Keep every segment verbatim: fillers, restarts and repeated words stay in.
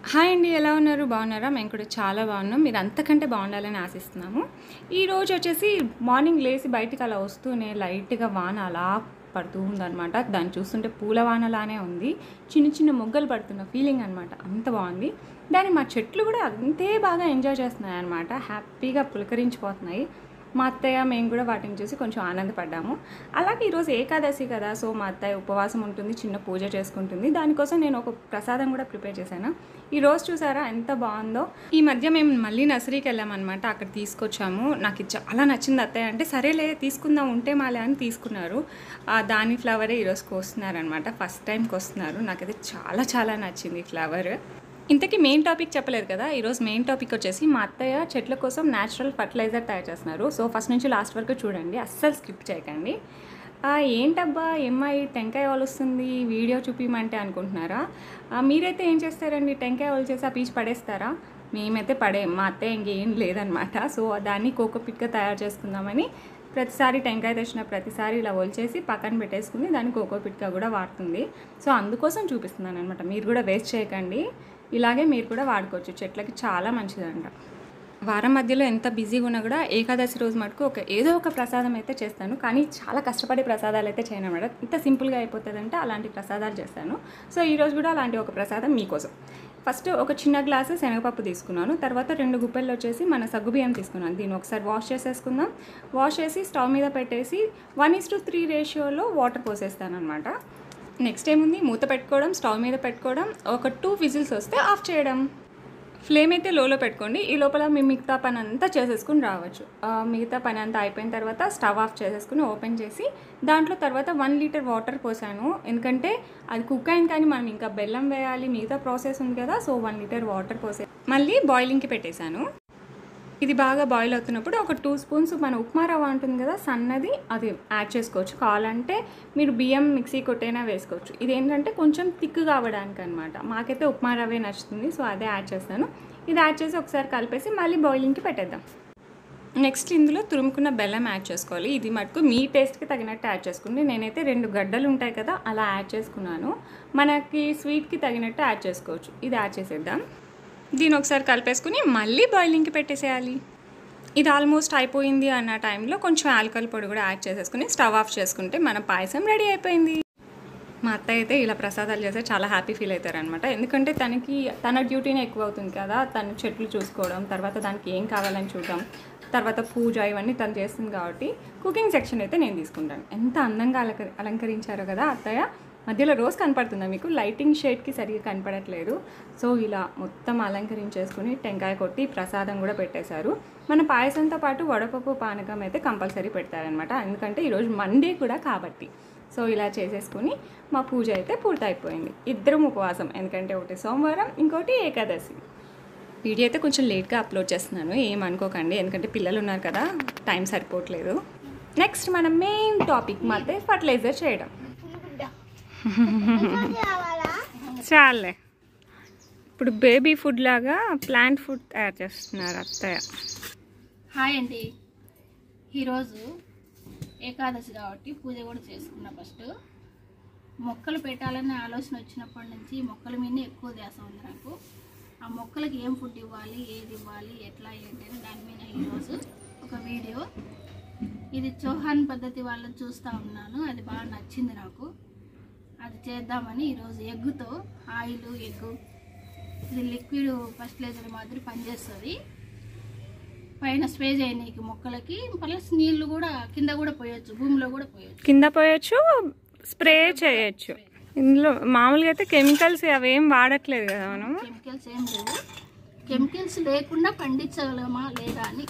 Hi అండి, ఎలా ఉన్నారు? బాగున్నారా? మేము కూడా చాలా బాగున్నాం. మీరు అంతకంటే బాగుండాలని ఆశిస్తున్నాము. ఈరోజు వచ్చేసి మార్నింగ్ లేచి బయటికి అలా వస్తూనే లైట్గా వాన అలా పడుతూ ఉందన్నమాట. దాన్ని చూస్తుంటే పూల వానలానే ఉంది. చిన్న చిన్న మొగ్గలు పడుతున్న ఫీలింగ్ అనమాట. అంత బాగుంది. దాన్ని మా చెట్లు కూడా అంతే బాగా ఎంజాయ్ చేస్తున్నాయి అనమాట. హ్యాపీగా పులకరించిపోతున్నాయి. మా అత్తయ్య మేము కూడా వాటిని చూసి కొంచెం ఆనందపడ్డాము. అలాగే ఈరోజు ఏకాదశి కదా, సో మా అత్తయ్య ఉపవాసం ఉంటుంది, చిన్న పూజ చేసుకుంటుంది. దానికోసం నేను ఒక ప్రసాదం కూడా ప్రిపేర్ చేశాను. ఈరోజు చూసారా ఎంత బాగుందో. ఈ మధ్య మేము మళ్ళీ నర్సరీకి వెళ్ళామన్నమాట. అక్కడ తీసుకొచ్చాము. నాకు ఇది చాలా నచ్చింది. అత్తయ్య అంటే సరేలే తీసుకుందాం ఉంటే మాలే అని తీసుకున్నారు. దాని ఫ్లవరే ఈరోజు కోస్తున్నారనమాట. ఫస్ట్ టైంకి వస్తున్నారు. నాకైతే చాలా చాలా నచ్చింది ఈ ఫ్లవర్. ఇంతకీ మెయిన్ టాపిక్ చెప్పలేదు కదా. ఈరోజు మెయిన్ టాపిక్ వచ్చేసి మా అత్తయ్య చెట్ల కోసం న్యాచురల్ ఫర్టిలైజర్ తయారు చేస్తున్నారు. సో ఫస్ట్ నుంచి లాస్ట్ వరకు చూడండి, అస్సలు స్కిప్ చేయకండి. ఏంటబ్బా ఏమ్మాయి టెంకాయ వలుస్తుంది వీడియో చూపించమంటే అనుకుంటున్నారా? మీరైతే ఏం చేస్తారండి? టెంకాయ వలు చేసి ఆ పీచు పడేస్తారా? మేమైతే పడే మా అత్తయ్య ఇంకేం లేదనమాట. సో దాన్ని కోకోపిట్గా తయారు చేసుకుందామని ప్రతిసారి టెంకాయ తెచ్చిన ప్రతిసారి ఇలా ఒలిచేసి పక్కన పెట్టేసుకుని దాన్ని కోకోపిట్గా కూడా వాడుతుంది. సో అందుకోసం చూపిస్తున్నాను అనమాట. మీరు కూడా వేస్ట్ చేయకండి, ఇలాగే మీరు కూడా వాడుకోవచ్చు. చెట్లకి చాలా మంచిదంట. వారం మధ్యలో ఎంత బిజీగా ఉన్నా కూడా ఏకాదశి రోజు మటుకు ఒక ఏదో ఒక ప్రసాదం అయితే చేస్తాను. కానీ చాలా కష్టపడే ప్రసాదాలు అయితే చేయను అనమాట. ఇంత సింపుల్గా అయిపోతుందంటే అలాంటి ప్రసాదాలు చేస్తాను. సో ఈరోజు కూడా అలాంటి ఒక ప్రసాదం మీకోసం. ఫస్ట్ ఒక చిన్న గ్లాసు శనగపప్పు తీసుకున్నాను. తర్వాత రెండు గుప్పెళ్ళు వచ్చేసి మన సగ్గుబియ్యం తీసుకున్నాను. దీన్ని ఒకసారి వాష్ చేసేసుకుందాం. వాష్ చేసి స్టవ్ మీద పెట్టేసి వన్ ఈస్ టు త్రీ రేషియోలో వాటర్ పోసేస్తాను అనమాట. నెక్స్ట్ ఏముంది, మూత పెట్టుకోవడం, స్టవ్ మీద పెట్టుకోవడం, ఒక టూ విజిల్స్ వస్తే ఆఫ్ చేయడం. ఫ్లేమ్ అయితే లోలో పెట్టుకోండి. ఈ లోపల మీ మిగతా పని అంతా చేసేసుకుని రావచ్చు. మిగతా పని అంతా అయిపోయిన తర్వాత స్టవ్ ఆఫ్ చేసేసుకుని ఓపెన్ చేసి దాంట్లో తర్వాత వన్ లీటర్ వాటర్ పోసాను. ఎందుకంటే అది కుక్ అయింది కానీ మనం ఇంకా బెల్లం వేయాలి, మిగతా ప్రాసెస్ ఉంది కదా. సో వన్ లీటర్ వాటర్ పోసే మళ్ళీ బాయిలింగ్కి పెట్టేశాను. ఇది బాగా బాయిల్ అవుతున్నప్పుడు ఒక టూ స్పూన్స్ మన ఉప్మా రవ్వ ఉంటుంది కదా సన్నది, అది యాడ్ చేసుకోవచ్చు. కావాలంటే మీరు బియ్యం మిక్సీ కొట్టైనా వేసుకోవచ్చు. ఇది ఏంటంటే కొంచెం థిక్గా అవ్వడానికి అనమాట. మాకైతే ఉప్మా రవ్వే నచ్చుతుంది, సో అదే యాడ్ చేస్తాను. ఇది యాడ్ చేసి ఒకసారి కలిపేసి మళ్ళీ బాయిలింగ్కి పెట్టేద్దాం. నెక్స్ట్ ఇందులో తురుముకున్న బెల్లం యాడ్ చేసుకోవాలి. ఇది మటుకు మీ టేస్ట్కి తగినట్టు యాడ్ చేసుకోండి. నేనైతే రెండు గడ్డలు ఉంటాయి కదా అలా యాడ్ చేసుకున్నాను. మనకి స్వీట్కి తగినట్టు యాడ్ చేసుకోవచ్చు. ఇది యాడ్ చేసేద్దాం. దీని ఒకసారి కలిపేసుకుని మళ్ళీ బాయిలింగ్కి పెట్టేసేయాలి. ఇది ఆల్మోస్ట్ అయిపోయింది అన్న టైంలో కొంచెం ఆల్కహాల్ పొడి కూడా యాడ్ చేసేసుకుని స్టవ్ ఆఫ్ చేసుకుంటే మన పాయసం రెడీ అయిపోయింది. మా అత్తయ్య అయితే ఇలా ప్రసాదాలు చేస్తే చాలా హ్యాపీ ఫీల్ అవుతారనమాట. ఎందుకంటే తనకి తన డ్యూటీనే ఎక్కువ అవుతుంది కదా. తను చెట్లు చూసుకోవడం, తర్వాత దానికి ఏం కావాలని చూడడం, తర్వాత పూజ ఇవన్నీ తను చేస్తుంది కాబట్టి కుకింగ్ సెక్షన్ అయితే నేను తీసుకుంటాను. ఎంత అందంగా అలంక అలంకరించారో కదా అత్తయ్య. మధ్యలో రోజు కనపడుతుందా మీకు? లైటింగ్ షేడ్కి సరిగ్గా కనపడట్లేదు. సో ఇలా మొత్తం అలంకరించేసుకుని టెంకాయ కొట్టి ప్రసాదం కూడా పెట్టేశారు. మన పాయసంతో పాటు వడపప్పు పానకం అయితే కంపల్సరీ పెడతారనమాట. ఎందుకంటే ఈరోజు మండే కూడా కాబట్టి. సో ఇలా చేసేసుకుని మా పూజ అయితే పూర్తయిపోయింది. ఇద్దరం ఉపవాసం, ఎందుకంటే ఒకటి సోమవారం, ఇంకోటి ఏకాదశి. వీడియో అయితే కొంచెం లేట్గా అప్లోడ్ చేస్తున్నాను, ఏమనుకోకండి. ఎందుకంటే పిల్లలు ఉన్నారు కదా, టైం సరిపోవట్లేదు. నెక్స్ట్ మన మెయిన్ టాపిక్ మాత్రం ఫర్టిలైజర్ చేయడం. చాలే, ఇప్పుడు బేబీ ఫుడ్ లాగా ప్లాంట్ ఫుడ్ తయారు చేస్తున్నారు అత్తయ్య. హాయ్ అండి, ఈరోజు ఏకాదశి కాబట్టి పూజ కూడా చేసుకున్నా. ఫస్ట్ మొక్కలు పెట్టాలనే ఆలోచన వచ్చినప్పటి నుంచి మొక్కల మీదనే ఎక్కువ ధ్యాస ఉంది నాకు. ఆ మొక్కలకి ఏం ఫుడ్ ఇవ్వాలి, ఏది ఇవ్వాలి, ఎట్లా ఏంటి అని దాని మీద ఈరోజు ఒక వీడియో. ఇది చౌహాన్ పద్ధతి వాళ్ళని చూస్తూ ఉన్నాను, అది బాగా నచ్చింది నాకు. అది చేద్దామని ఈరోజు ఎగ్గుతో, ఆయిల్ ఎగ్గు, ఇది లిక్విడ్ ఫర్టిలైజర్ మాదిరి పనిచేస్తుంది. పైన స్ప్రే చేయనీకి మొక్కలకి, ప్లస్ నీళ్ళు కూడా కింద కూడా పోయొచ్చు, భూమిలో కూడా పోయొచ్చు, కింద పోయొచ్చు, స్ప్రే చేయొచ్చు. ఇందులో మామూలుగా అయితే కెమికల్స్ అవేం వాడట్లేదు కదా మనం. కెమికల్స్ ఏం లేవు. కెమికల్స్ లేకుండా పండించగలమా లేదా అని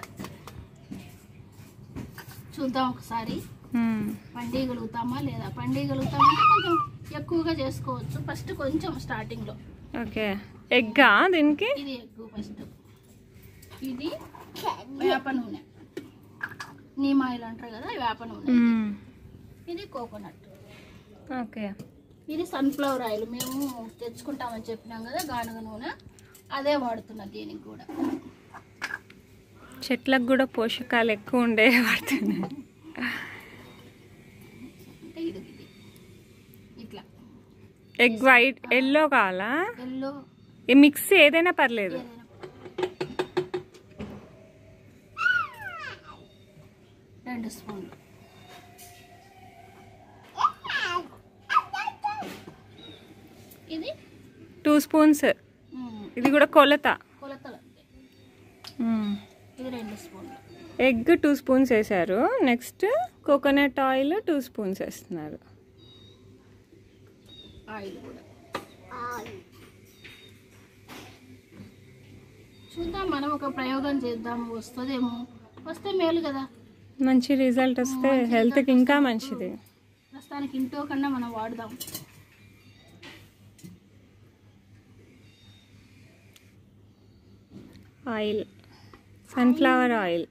చూద్దాం ఒకసారి. పండియగలుగుతామా లేదా, పండియగలుగుతామంటే కొంచెం ఎక్కువగా చేసుకోవచ్చు. ఫస్ట్ కొంచెం స్టార్టింగ్ లో. ఓకే, ఎగ్గా దీనికి? ఇది ఎగ్గు ఫస్ట్. ఇది వేప నూనె, నీమ్ ఆయిల్ అంటారు కదా, వేప నూనె. ఇది కోకోనట్. ఓకే, ఇది సన్ఫ్లవర్ ఆయిల్. మేము తెచ్చుకుంటామని చెప్పినాం కదా, గానుగ నూనె, అదే వాడుతున్నా దీనికి కూడా. చెట్లకు కూడా పోషకాలు ఎక్కువ ఉండే వాడుతున్నాయి. ఇట్లా ఎగ్ వైట్ ఎల్లో కావాలా? ఎల్లో ఈ మిక్స్ ఏదైనా పర్లేదు. ఏదైనా రెండు స్పూన్లు. ఇది టూ స్పూన్స్. ఇది కూడా కొలత. కొలతలు అంతే. ఇది రెండు స్పూన్లు. ఎగ్ టూ స్పూన్స్ వేసారు. Next coconut oil two spoons వేస్తున్నారు. ఆయిల్ కూడా చూద్దాం, మనం ఒక ప్రయోగం చేద్దాం, వస్తుందేమో. వస్తే మేలు కదా, మంచి రిజల్ట్ వస్తే హెల్త్కి ఇంకా మంచిది. ప్రస్తుతానికి ఇంట్లో కన్నా మనం వాడదాం. Oil sunflower oil.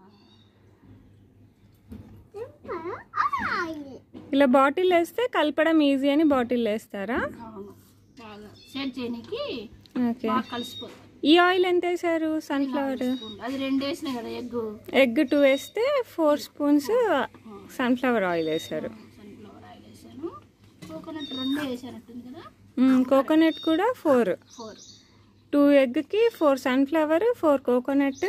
ఇలా బాటిల్ వేస్తే కలపడం ఈజీ అని బాటిల్ వేస్తారా? అవును, బాగా సెట్ చేయడానికి ఓకే. బాగా కలిసిపోతుంది. ఈ ఆయిల్ ఎంత వేసారు? సన్ఫ్లవర్ అది రెండు వేసినాయి కదా. ఎగ్ ఎగ్ టూ వేస్తే ఫోర్ స్పూన్స్ సన్ఫ్లవర్ ఆయిల్ వేసారు. సన్ఫ్లవర్ ఆయిల్ వేసాను. కోకోనట్ రెండు వేసానట్టుంది కదా. కోకోనట్ కూడా ఫోర్. ఫోర్. టూ ఎగ్కి ఫోర్ సన్ఫ్లవర్, ఫోర్ కోకోనట్.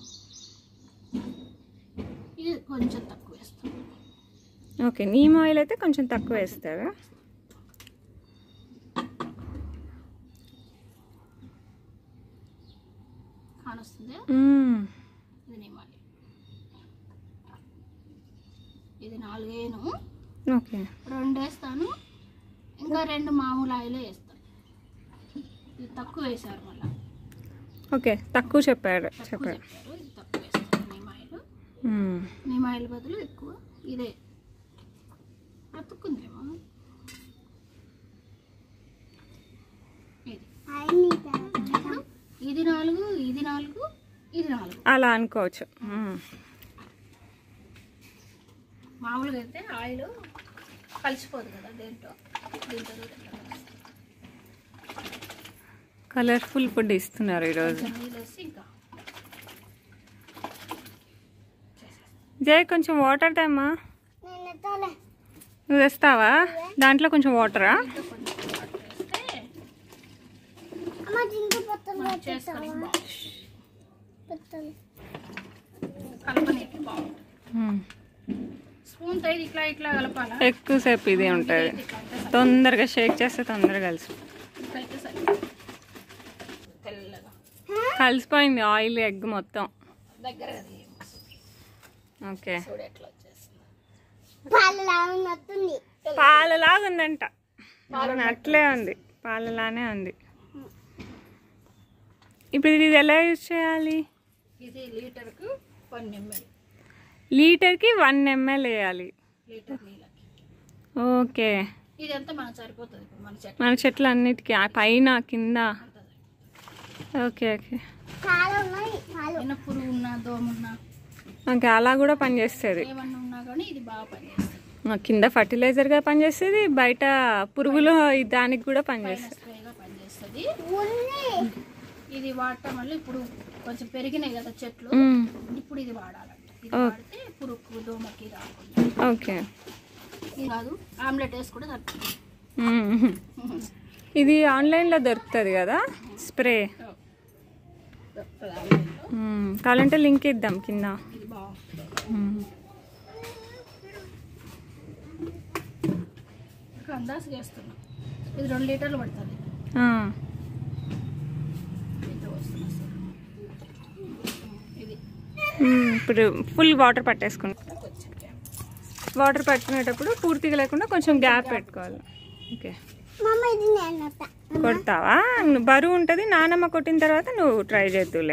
ఇది కొంచెం తక్కువ వేస్తాను. ఓకే, నీమ్ ఆయిల్ అయితే కొంచెం తక్కువ వేస్తారా? కానొస్తుంది. ఇది నీమ్ ఆయిల్. ఇది నాలుగేను. ఓకే, రెండు వేస్తాను. ఇంకా రెండు మామూలు ఆయిలే వేస్తాను. ఇది తక్కువ వేసారు మళ్ళీ. ఓకే, తక్కువ చెప్పారు తక్కువ చెప్పారు చెప్పారు. ఇది తక్కువ వేస్తాను. Neem oil. నీమ్ ఆయిల్ బదులు ఎక్కువ ఇదే అతుక్కుందేమో. ఇది ఇప్పుడు ఇది నాలుగు, ఇది నాలుగు, ఇది నాలుగు అలా అనుకోవచ్చు. మామూలుగా అయితే ఆయిల్ కలిసిపోదు కదా దేంట్లో. దీంట్లో కలర్ఫుల్ ఫుడ్ ఇస్తున్నారు ఈరోజు. నీళ్ళు వేసి ఇంకా జై కొంచెం వాటర్ తేమ్మా. నువ్వు తెస్తావా? దాంట్లో కొంచెం వాటరా? కొంచెం వాటర్ వేస్తే మనం చేసుకొని కలపనీకి బాగుంటుంది. స్పూన్ తో ఇట్లా ఇట్లా కలపాలా? ఎక్కువసేపు ఇది ఉంటుంది. తొందరగా షేక్ చేస్తే తొందరగా కలిసి ఇట్లయితే సరే. తెల్లగా కలిసిపోయింది ఆయిల్ ఎగ్ మొత్తం. దగ్గర ఓకే, చూడు ఎట్లా వచ్చేస్తుంది. పాలలాగా ఉందంట. అట్లే ఉంది, పాలలానే ఉంది. ఇప్పుడు ఇది ఎలా యూజ్ చేయాలి? ఇది లీటర్కు వన్ ఎంఎల్. లీటర్కి వన్ ఎంఎల్ వేయాలి. లీటర్ నీళ్ళకి. ఓకే, ఇదంతా మనకు సరిపోతుంది. ఇప్పుడు మన చెట్టు మన చెట్లు అన్నిటికీ పైన కింద. ఓకే ఓకే, ఏమైనా పురుగు ఉన్నా, దోమ ఉన్నా, ఓకే, అలా కూడా పనిచేస్తుంది. ఏమన్నా ఉన్నా కానీ ఇది బాగా పనిచేస్తుంది. కింద ఫర్టిలైజర్గా పనిచేస్తుంది, బయట పురుగులు దానికి కూడా పనిచేస్తుంది. స్ప్రేగా పనిచేస్తుంది. ఇది వాడటం వల్ల ఇప్పుడు కొంచెం పెరిగినాయి కదా చెట్లు, ఇప్పుడు ఇది వాడాలంట. ఇది వాడితే పురుగు దోమకి రాకుండా. ఓకే, ఇది కాదు ఆమ్లెట్ వేసి కూడా తట్టుకుంటుంది. ఇది ఆన్లైన్లో దొరుకుతుంది కదా స్ప్రే. కావాలంటే లింక్ ఇద్దాం కింద. ఇది బాగుంటుంది. అందాజు వేస్తున్నా. ఇది రెండు లీటర్లు పడుతుంది. ఇది ఇప్పుడు ఫుల్ వాటర్ పట్టేసుకుంటాం. వాటర్ పట్టుకునేటప్పుడు పూర్తిగా లేకుండా కొంచెం గ్యాప్ పెట్టుకోవాలి. ఓకే, కొడతావా? నువ్వు బరువు ఉంటుంది. నానమ్మ కొట్టిన తర్వాత నువ్వు ట్రై చేద్దులే.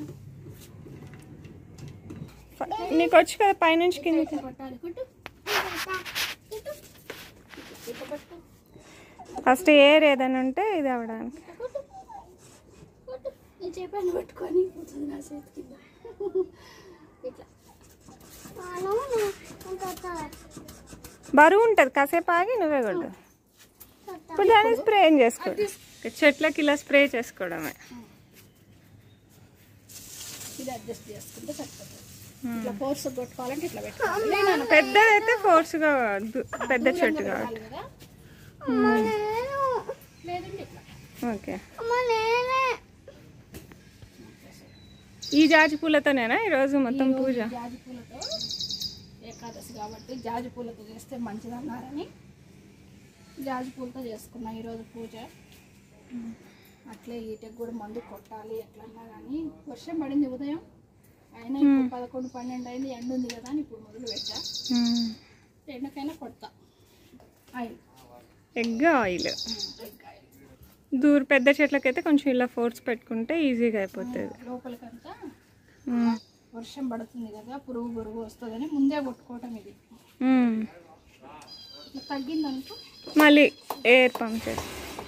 నీకు వచ్చి కదా పైనుంచి కింద పట్టాలి. కొట్టు. ఫస్ట్ ఏర్ ఏదైనా ఉంటే ఇది అవ్వడానికి. నేను చేపాను పట్టుకొని పోతుంది నా చేతి కింద. ఇట్లా బరువు ఉంటుంది. కాసేపు ఆగి నువ్వే కొట్టు. ఇప్పుడు దాన్ని స్ప్రే ఏం చేసుకో. చెట్లకి ఇలా స్ప్రే చేసుకోవడమే. ఇది అడ్జస్ట్ చేసుకుంటే సరిపోతుంది. ఇట్లా ఫోర్స్ కొట్టుకోవాలంటే ఇట్లా పెట్టుకోవాలి. పెద్దదైతే ఫోర్స్గా పెద్ద చెట్టు కావాలి. లేదంటే ఇట్లా ఓకే. ఈ జాజి పూలతోనేనా ఈరోజు మొత్తం పూజ? జాజి పూలతో ఏకాదశి కాబట్టి జాజి పూలతో చేస్తే మంచిదన్నారని జాజి పూలతో చేసుకున్నాం ఈరోజు పూజ. అట్లే ఈటకి కూడా మందు కొట్టాలి ఎట్లన్నా కానీ వర్షం పడింది ఉదయం, అయినా ఇప్పుడు పదకొండు పన్నెండు అయింది, ఎండ ఉంది కదా అని ఇప్పుడు మొదలు పెట్టా. ఎండకైనా కొడతా ఆయిల్, ఎగ్ ఆయిల్. దూర పెద్ద చెట్లకైతే కొంచెం ఇలా ఫోర్స్ పెట్టుకుంటే ఈజీగా అయిపోతుంది. లోపలికంతా వర్షం పడుతుంది కదా, పురుగు పురుగు వస్తుందని ముందే కొట్టుకోవటం. ఇది ఇట్లా తగ్గిందనుకో మళ్ళీ ఎయిర్ పంప్ చేసి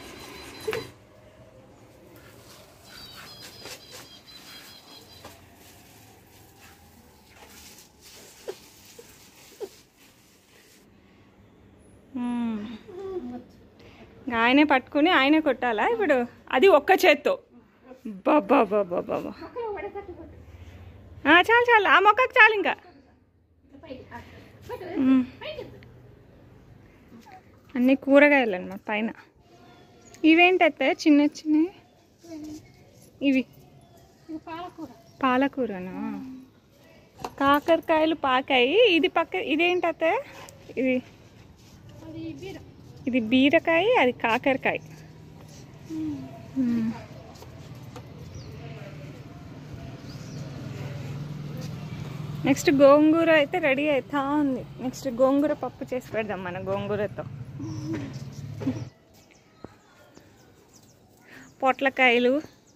ఆయనే పట్టుకుని ఆయనే కొట్టాలా ఇప్పుడు? అది ఒక్క చేత్తో? బాబా బాబా బాబా, చాలు చాలు, ఆ మొక్కకు చాలు. ఇంకా అన్నీ కూరగాయలు అన్నమాట పైన. ఇవేంటైతే చిన్న చిన్నవి? ఇవి పాలకూరనా? కాకరకాయలు పాకాయి. ఇది పక్క ఇదేంటైతే? ఇది ఇది బీరకాయ, అది కాకరకాయ. నెక్స్ట్ గోంగూర అయితే రెడీ అవుతా ఉంది. నెక్స్ట్ గోంగూర పప్పు చేసి పెడదాం మన గోంగూరతో. పొట్లకాయలు,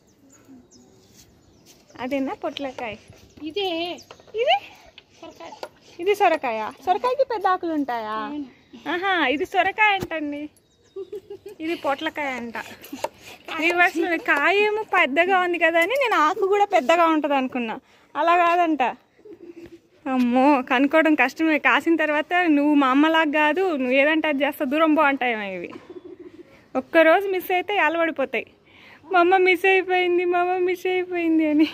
అదేనా పొట్లకాయ? ఇదే ఇది సొరకాయ. ఇది సొరకాయ? సొరకాయకి పెద్ద ఆకులు ఉంటాయా? ఆహా, ఇది సొరకాయ అంటండి, ఇది పొట్లకాయ అంట. రివర్స్లో కాయ ఏమో పెద్దగా ఉంది కదా అని నేను ఆకు కూడా పెద్దగా ఉంటుంది అనుకున్నా. అలా కాదంట. అమ్మో, కనుక్కోవడం కష్టమే. కాసిన తర్వాత నువ్వు మా అమ్మలాగా కాదు, నువ్వు ఏదంటే అది చేస్తా, దూరం బాగుంటాయేమో ఇవి. ఒక్కరోజు మిస్ అయితే అలవడిపోతాయి. మా అమ్మ మిస్ అయిపోయింది, మా అమ్మ మిస్ అయిపోయింది అని.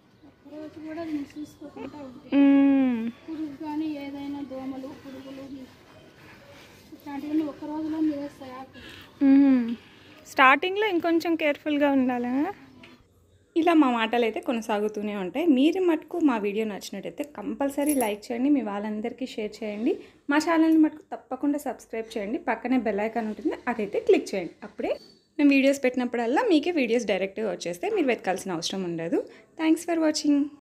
పురుగు కానీ ఏదైనా దోమలు పురుగులు ఇట్లాంటివన్నీ ఒక్క రోజులో చేస్తాయి ఆకు. స్టార్టింగ్లో ఇంకొంచెం కేర్ఫుల్గా ఉండాలి. ఇలా మా మాటలు అయితే కొనసాగుతూనే ఉంటాయి. మీరు మటుకు మా వీడియో నచ్చినట్టయితే కంపల్సరీ లైక్ చేయండి, మీ వాళ్ళందరికీ షేర్ చేయండి. మా ఛానల్ని మటుకు తప్పకుండా సబ్స్క్రైబ్ చేయండి. పక్కనే బెల్ ఐకాన్ ఉంటుంది, అదైతే క్లిక్ చేయండి. అప్పుడే మేము వీడియోస్ పెట్టినప్పుడల్లా మీకే వీడియోస్ డైరెక్ట్గా వచ్చేస్తే మీరు వెతకాల్సిన అవసరం ఉండదు. Thanks for watching.